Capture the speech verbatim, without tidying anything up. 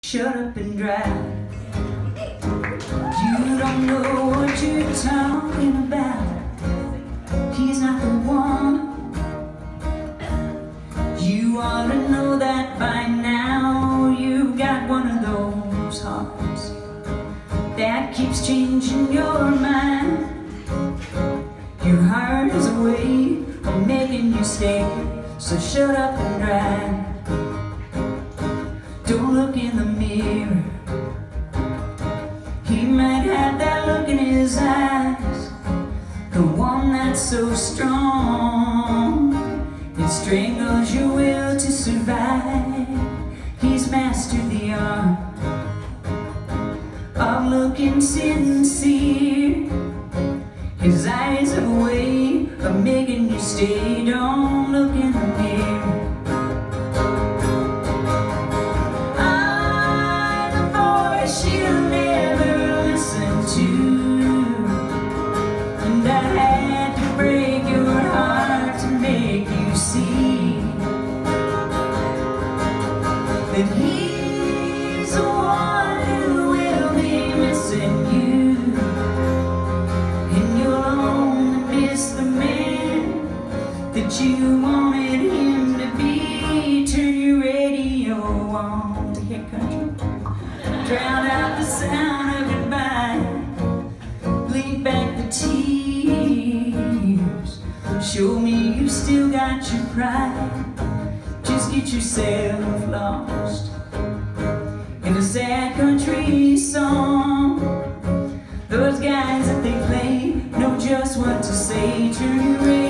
Shut up and drive. You don't know what you're talking about. He's not the one. You ought to know that by now. You've got one of those hearts that keeps changing your mind. Your heart is a way of making you stay. So shut up and drive. Don't look in the mirror. He might have that look in his eyes, the one that's so strong, it strangles your will to survive. He's mastered the art of looking sincere. His eyes have a way of making you stay. Don't look in the mirror. She'll never listen to, and I had to break your heart to make you see that he's the one who will be missing you, and you'll only miss the man that you wanted him to be. Turn your radio on to hit country. Drown out the sound of goodbye. Bleed back the tears. Show me you still got your pride. Just get yourself lost in a sad country song. Those guys that they play know just what to say. Turn your radio